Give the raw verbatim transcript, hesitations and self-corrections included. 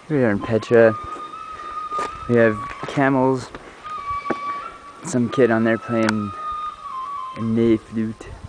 Here we are in Petra. We have camels. Some kid on there playing a ney flute.